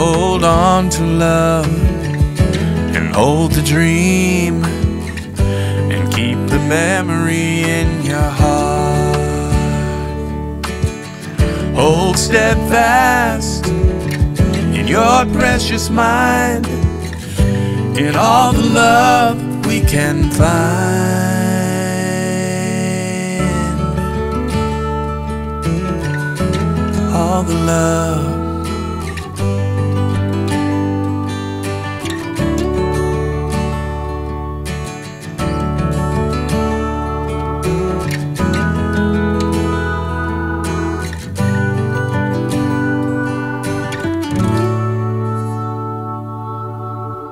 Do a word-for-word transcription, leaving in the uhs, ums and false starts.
hold on to love and hold the dream and keep the memory in your heart. Hold steadfast in your precious mind, in all the love we can find, all the love